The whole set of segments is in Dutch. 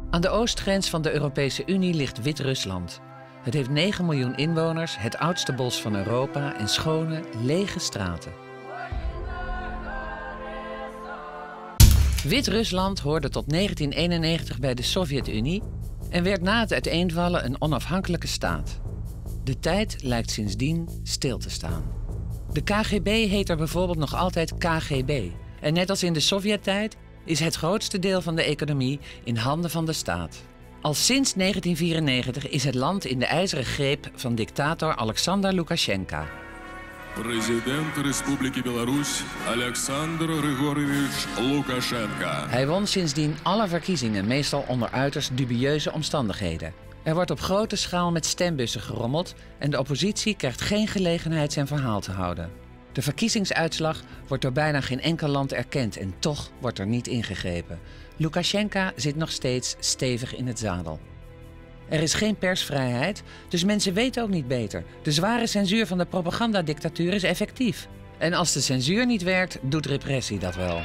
Aan de oostgrens van de Europese Unie ligt Wit-Rusland. Het heeft 9 miljoen inwoners, het oudste bos van Europa en schone, lege straten. Wit-Rusland hoorde tot 1991 bij de Sovjet-Unie en werd na het uiteenvallen een onafhankelijke staat. De tijd lijkt sindsdien stil te staan. De KGB heet er bijvoorbeeld nog altijd KGB. En net als in de Sovjet-tijd is het grootste deel van de economie in handen van de staat. Al sinds 1994 is het land in de ijzeren greep van dictator Alexander Lukasjenko. President Republiek Belarus Alexander Grigorjevich Lukasjenko. Hij won sindsdien alle verkiezingen, meestal onder uiterst dubieuze omstandigheden. Er wordt op grote schaal met stembussen gerommeld en de oppositie krijgt geen gelegenheid zijn verhaal te houden. De verkiezingsuitslag wordt door bijna geen enkel land erkend en toch wordt er niet ingegrepen. Lukasjenko zit nog steeds stevig in het zadel. Er is geen persvrijheid, dus mensen weten ook niet beter. De zware censuur van de propagandadictatuur is effectief. En als de censuur niet werkt, doet repressie dat wel.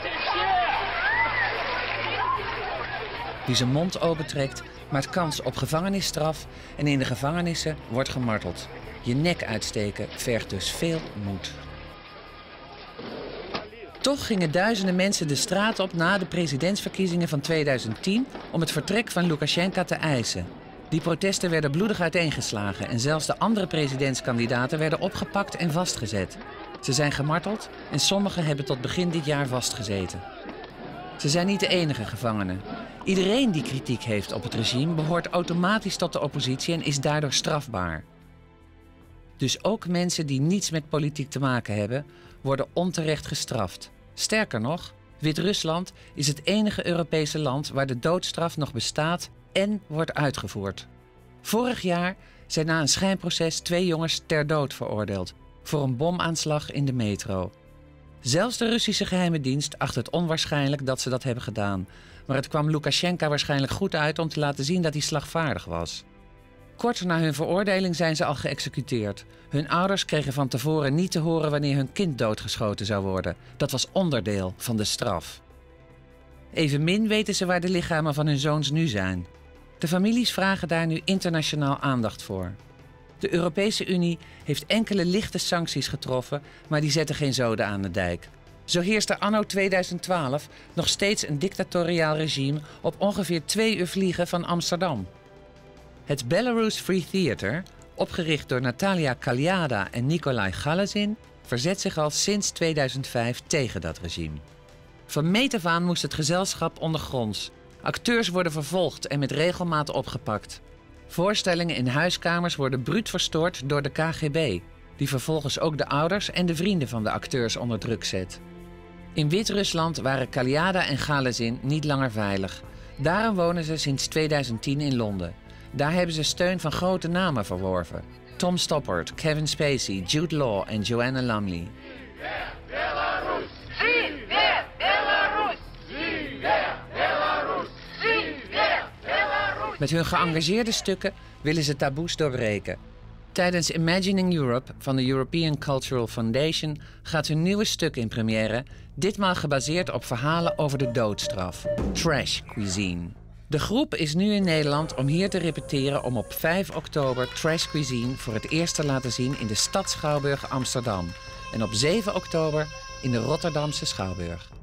Wie zijn mond opentrekt, maakt kans op gevangenisstraf en in de gevangenissen wordt gemarteld. Je nek uitsteken vergt dus veel moed. Toch gingen duizenden mensen de straat op na de presidentsverkiezingen van 2010 om het vertrek van Lukasjenko te eisen. Die protesten werden bloedig uiteengeslagen en zelfs de andere presidentskandidaten werden opgepakt en vastgezet. Ze zijn gemarteld en sommigen hebben tot begin dit jaar vastgezeten. Ze zijn niet de enige gevangenen. Iedereen die kritiek heeft op het regime behoort automatisch tot de oppositie en is daardoor strafbaar. Dus ook mensen die niets met politiek te maken hebben, worden onterecht gestraft. Sterker nog, Wit-Rusland is het enige Europese land waar de doodstraf nog bestaat en wordt uitgevoerd. Vorig jaar zijn na een schijnproces 2 jongens ter dood veroordeeld voor een bomaanslag in de metro. Zelfs de Russische geheime dienst acht het onwaarschijnlijk dat ze dat hebben gedaan. Maar het kwam Lukasjenko waarschijnlijk goed uit om te laten zien dat hij slagvaardig was. Kort na hun veroordeling zijn ze al geëxecuteerd. Hun ouders kregen van tevoren niet te horen wanneer hun kind doodgeschoten zou worden. Dat was onderdeel van de straf. Evenmin weten ze waar de lichamen van hun zoons nu zijn. De families vragen daar nu internationaal aandacht voor. De Europese Unie heeft enkele lichte sancties getroffen, maar die zetten geen zoden aan de dijk. Zo heerst er anno 2012 nog steeds een dictatoriaal regime op ongeveer 2 uur vliegen van Amsterdam. Het Belarus Free Theater, opgericht door Natalia Kaljada en Nikolai Galazin, verzet zich al sinds 2005 tegen dat regime. Van meet af aan moest het gezelschap ondergronds. Acteurs worden vervolgd en met regelmaat opgepakt. Voorstellingen in huiskamers worden bruut verstoord door de KGB, die vervolgens ook de ouders en de vrienden van de acteurs onder druk zet. In Wit-Rusland waren Kaljada en Galazin niet langer veilig. Daarom wonen ze sinds 2010 in Londen. Daar hebben ze steun van grote namen verworven. Tom Stoppard, Kevin Spacey, Jude Law en Joanna Lumley. Met hun geëngageerde stukken willen ze taboes doorbreken. Tijdens Imagining Europe van de European Cultural Foundation gaat hun nieuwe stuk in première, ditmaal gebaseerd op verhalen over de doodstraf. Trash Cuisine. De groep is nu in Nederland om hier te repeteren om op 5 oktober Trash Cuisine voor het eerst te laten zien in de Stad Schouwburg Amsterdam. En op 7 oktober in de Rotterdamse Schouwburg.